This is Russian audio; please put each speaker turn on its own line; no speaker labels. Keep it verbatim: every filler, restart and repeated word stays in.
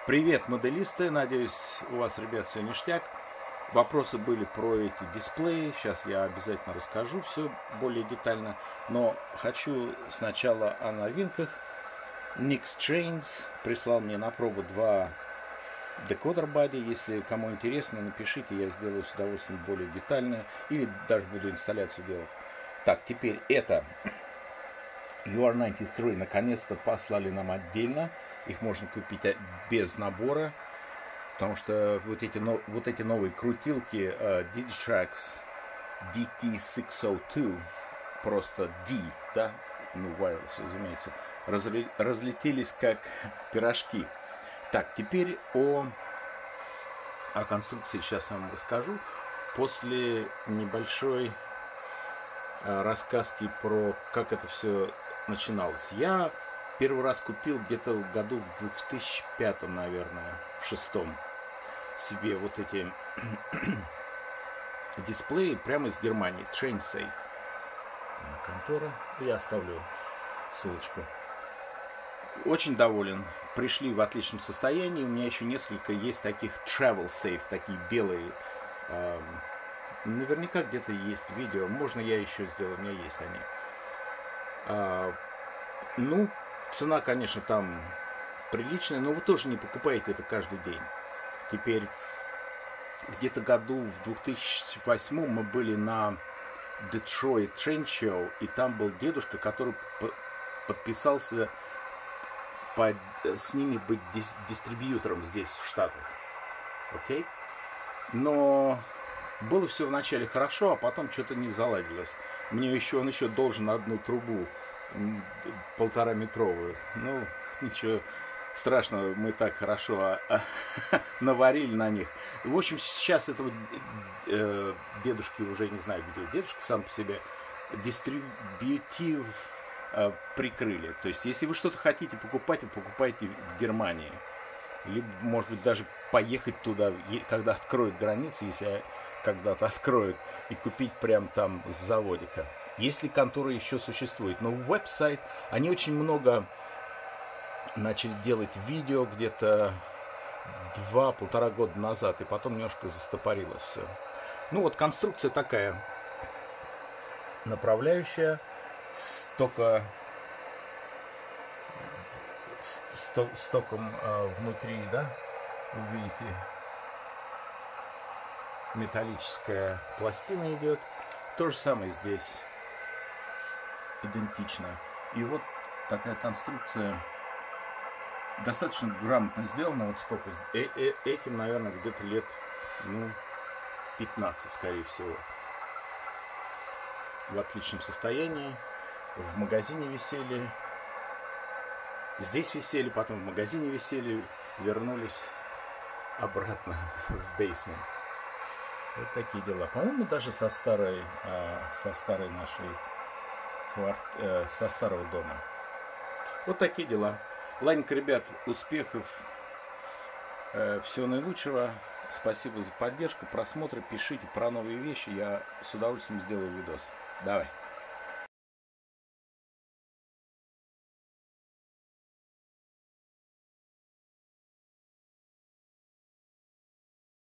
Привет, моделисты! Надеюсь, у вас, ребят, все ништяк. Вопросы были про эти дисплеи. Сейчас я обязательно расскажу все более детально. Но хочу сначала о новинках. Nixtrains прислал мне на пробу два декодер бади. Если кому интересно, напишите, я сделаю с удовольствием более детально. Или даже буду инсталляцию делать. Так, теперь это ю ар девяносто три наконец-то послали нам отдельно. Их можно купить без набора, потому что вот эти, вот эти новые крутилки uh, Digitrax ди ти шестьсот два, просто D, да, ну, wireless, разумеется, разли, разлетелись как пирожки. Так, теперь о, о конструкции сейчас я вам расскажу. После небольшой uh, рассказки про как это все начиналось. Я первый раз купил где-то в году в две тысячи пятом, наверное, шестом себе вот эти дисплеи прямо из Германии. TrainSafe. Контора. Я оставлю ссылочку. Очень доволен. Пришли в отличном состоянии. У меня еще несколько есть таких TravelSafe, такие белые. Эм, наверняка где-то есть видео. Можно я еще сделаю. У меня есть они. Э, ну, цена, конечно, там приличная, но вы тоже не покупаете это каждый день. Теперь, где-то году в две тысячи восьмом мы были на Detroit Train Show, и там был дедушка, который подписался под, с ними быть дис дистрибьютором здесь, в Штатах. Окей? Но было все вначале хорошо, а потом что-то не заладилось. Мне еще, он еще должен одну трубу полтора метровую. Ну, ничего страшного, мы так хорошо а, а, наварили на них. В общем, сейчас этого э, дедушки уже не знаю где. Дедушка сам по себе дистрибьютив э, прикрыли. То есть, если вы что-то хотите покупать, вы покупаете в Германии. Либо, может быть, даже поехать туда, когда откроют границы, если когда-то откроют, и купить прямо там с заводика. Если контора еще существует. Но веб-сайт, они очень много начали делать видео где-то два-полтора года назад, и потом немножко застопорилось все. Ну вот конструкция такая. Направляющая, стока, сто, стоком э, внутри, да, вы видите, металлическая пластина идет. То же самое здесь. Идентично. И вот такая конструкция достаточно грамотно сделана. Вот сколько э -э этим, наверное, где-то лет, ну, пятнадцать, скорее всего. В отличном состоянии. В магазине висели. Здесь висели, потом в магазине висели. Вернулись обратно в бейсмент. Вот такие дела. По-моему, даже со старой, со старой нашей со старого дома. Вот такие дела. Ладненько, ребят, успехов, э, всего наилучшего. Спасибо за поддержку, просмотры, пишите про новые вещи. Я с удовольствием сделаю видос. Давай.